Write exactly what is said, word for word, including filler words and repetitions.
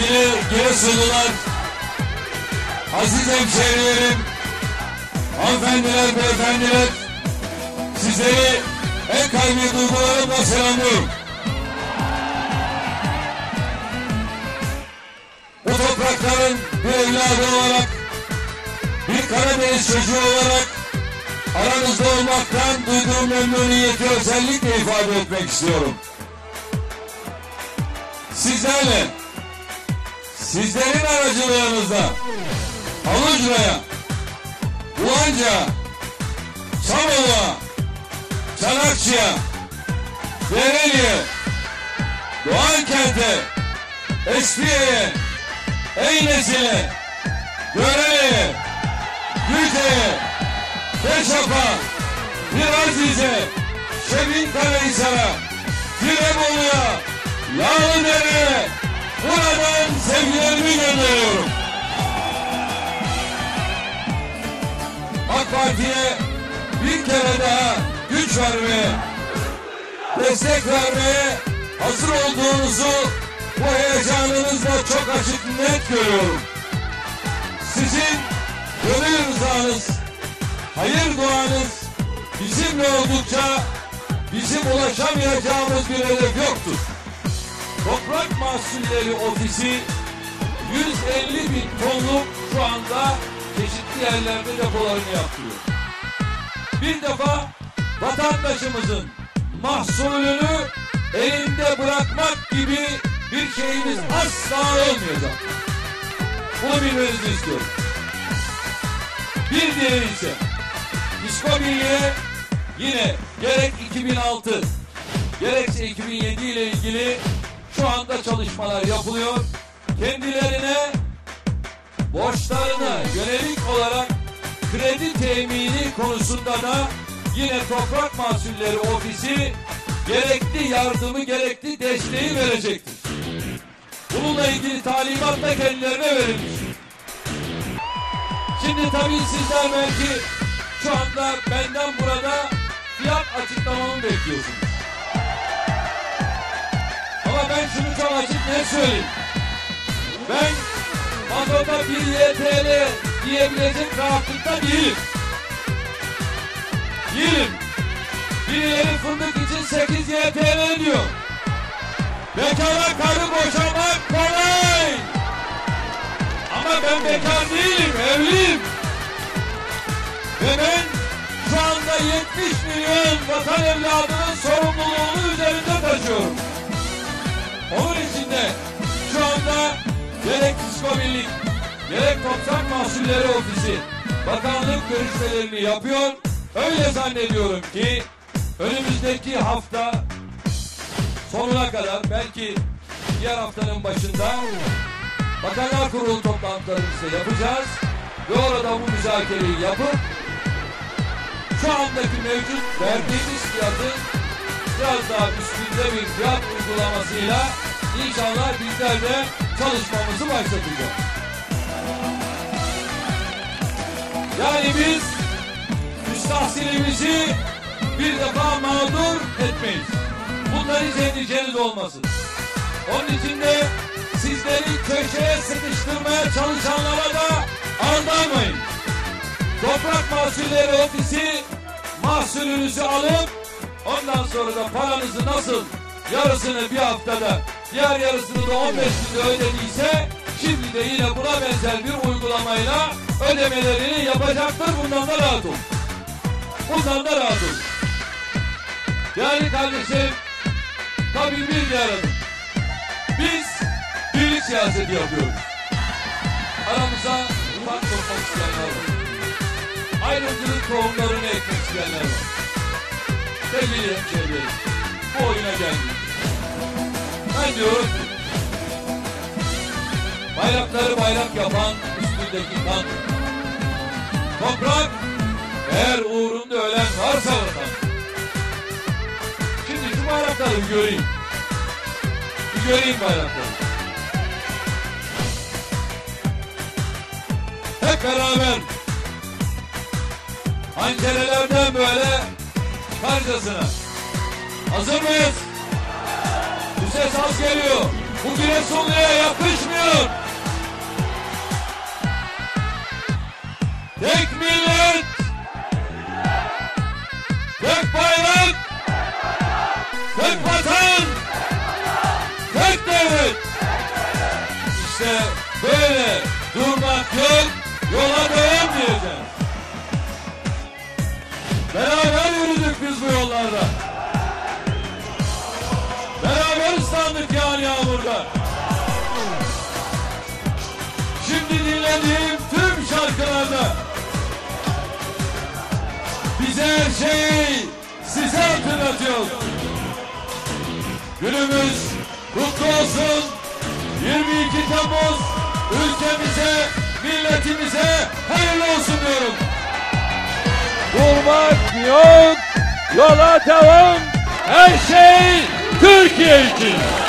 sevgili Giresunlular, aziz hemşehrilerim, hanımefendiler, beyefendiler, sizleri en kalbi duygularımla selamlıyorum. Bu toprakların bir evladı olarak, bir Karadeniz çocuğu olarak aranızda olmaktan duyduğum memnuniyeti özellikle ifade etmek istiyorum. Sizlerle, sizlerin aracılığınızda Alucra'ya, Bulanca, Çamol'a, Çanakçı'ya, Dereli'ye, Doğankent'e, Eskiye'ye, Eynesil'e, Göre'ye, Güce'ye, Beşap'a, Birazize, Şebinkarahisar'a, Tirebolu'ya, Yağlıdere'ye buradan sevgilerimi gönderiyorum. AK Parti'ye bir kere daha güç vermeye, destek vermeye hazır olduğunuzu bu heyecanınızla çok açık net görüyorum. Sizin gönül rızanız, hayır duanız bizimle oldukça bizim ulaşamayacağımız bir hedef yoktur. Toprak Mahsulleri Ofisi yüz elli bin tonluk şu anda çeşitli yerlerde depolarını yaptırıyor. Bir defa vatandaşımızın mahsulünü elinde bırakmak gibi bir şeyimiz asla olmayacak. Bunu bilmenizi istiyorum. Bir diğeri ise İskobilye'ye yine gerek iki bin altı gerekse iki bin yedi ile ilgili şu anda çalışmalar yapılıyor. Kendilerine borçlarına yönelik olarak kredi temini konusunda da yine Toprak Mahsulleri Ofisi gerekli yardımı, gerekli desteği verecektir. Bununla ilgili talimat da kendilerine verilmiş. Şimdi tabii sizler belki şu anda benden burada fiyat açıklamamı bekliyorsunuz. Ama ben şunu çok açık net söyleyeyim. Ben mazota bir Y T L diyebilecek rahatlıkta değilim. Değilim. Birileri fındık için sekiz Y T L diyor. Bekara karı boşamak kolay. Ama ben bekar değilim, evliyim. Ve ben şu anda yetmiş milyon vatan evladının sorumluluğunu üzerinde taşıyorum. Onun için de şu anda gerek İskobillik, gerek Toprak Mahsulleri Ofisi bakanlık görüşmelerini yapıyor. Öyle zannediyorum ki önümüzdeki hafta sonuna kadar, belki diğer haftanın başında Bakanlar Kurulu toplantılarımızı yapacağız ve orada bu müzakereyi yapıp şu andaki mevcut verdiğimiz fiyatın biraz daha üstünde bir fiyat uygulamasıyla inşallah bizler de çalışmamızı başlatacağız. Yani biz müstahsilimizi bir defa mağdur etmeyiz. Bundan hiç endişeniz olmasın. Onun için de sizleri köşeye sıkıştırmaya çalışanlara da aldanmayın. Toprak Mahsulleri Ofisi mahsulünüzü alıp ondan sonra da paranızı nasıl yarısını bir haftada, diğer yarısını da on beş günde ödediyse şimdi de yine buna benzer bir uygulamayla ödemelerini yapacaktır. Bundan da rahat olun. Bundan da rahat olun. Yani kardeşlerim, tabii bir diğer adım. Biz birlik siyaseti yapıyoruz. Aramıza ufak sokmak isteyenler var. Ayrımcılık tohumlarını ekmek isteyenler var. Sevgili hemşehrilerim, bu oyuna geldik. Ben diyorum ki, bayrakları bayrak yapan üstündeki kan, toprak, eğer uğrunda ölen varsa vatan. Şimdi şu bayrakları bir göreyim. Bir göreyim bayrakları. Hep beraber hançerelerden böyle karşısına. Hazır mıyız? Bu ses az geliyor. Bu Giresunlu'ya yakışmıyor. Tek millet, tek bayrak, tek vatan, tek devlet. İşte böyle durmak yok, yola devam diyeceğiz. Beraber yürüdük biz bu yollarda. Beraber ıslandık yağan yağmurda. Şimdi dinlediğim tüm şarkılarda bize her şeyi size hatırlatıyor. Günümüz kutlu olsun. yirmi iki Temmuz ülkemize, milletimize hayırlı olsun diyorum. Durmak yok, yola devam, her şey Türkiye için.